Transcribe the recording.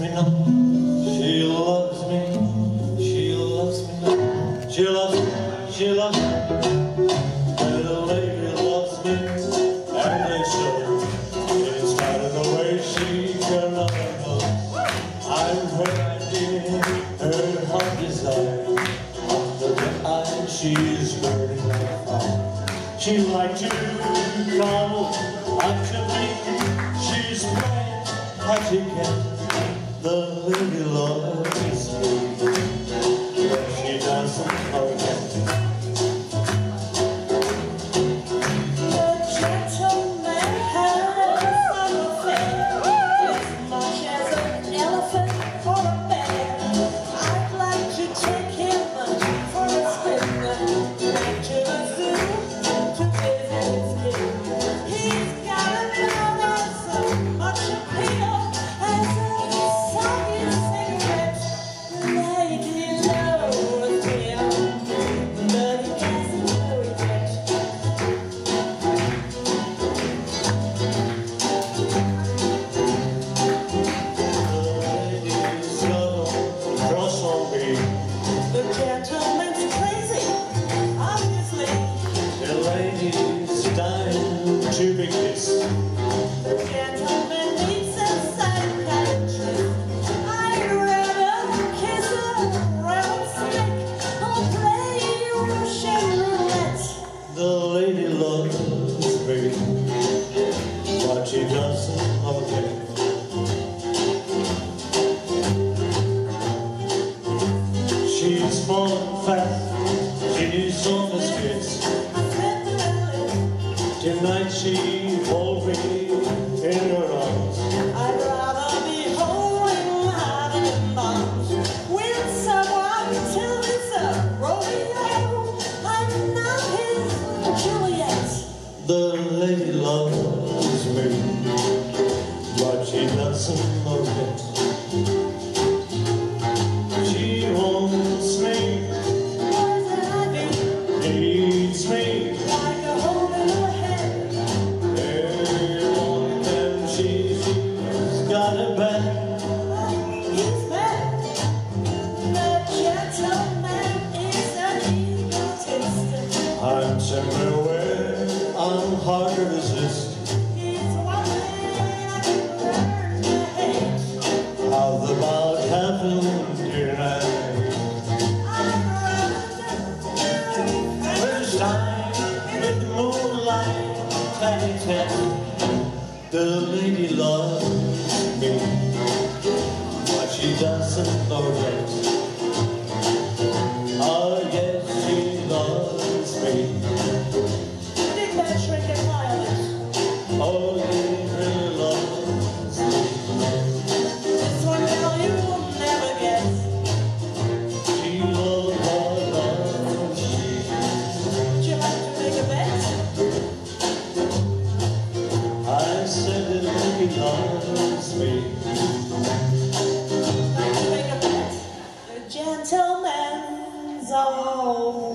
me not. She loves me. She loves me not. She loves me. She loves me. Little lady loves me, and they show. In spite of the way she cannot know, I'm ready. Her heart desire. Under the eye, she's burning like fire. She like to cuddle, like to me. She's playing hard to get. The lady loves me, but she doesn't forget. The gentleman has some affair, as much as an elephant or a bear. I'd like to take him for a spin, back to the zoo to visit his kin. He's got a mouth that's so much appeal as a soggy cigarette. Lady loves him, but he doesn't know it yet. The lady's gonna cross on me. The gentleman's crazy, obviously. The lady's dying to be kissed. The gentleman needs a psychiatrist. I'd rather kiss a rattlesnake or play Russian roulette. The lady loves me, but she doesn't forget. She's falling fast, she's on the skids. Tonight she holds me in her arms. I'd rather be holding my in arms with someone till it's a rodeo. I'm not his Juliet. The lady loves me, but she doesn't forget. She wants me, Poison ivy, needs me. like a hole in her head. Everyone and she's got a bad. He's bad. The gentleman is an egotist. I'm everywhere, I'm hard to resist. He's one thing I can learn to hate. How the about happened tonight? First time with the moonlight, tete-a-tete. The lady loves me, but she doesn't know yet. Oh yes, she loves me. Big man shrinking violet. Oh, she really loves me. This one girl you will never get. She loves me. Would you like to make a bet? I said that he loves me. Like to make a bet? The gentleman's all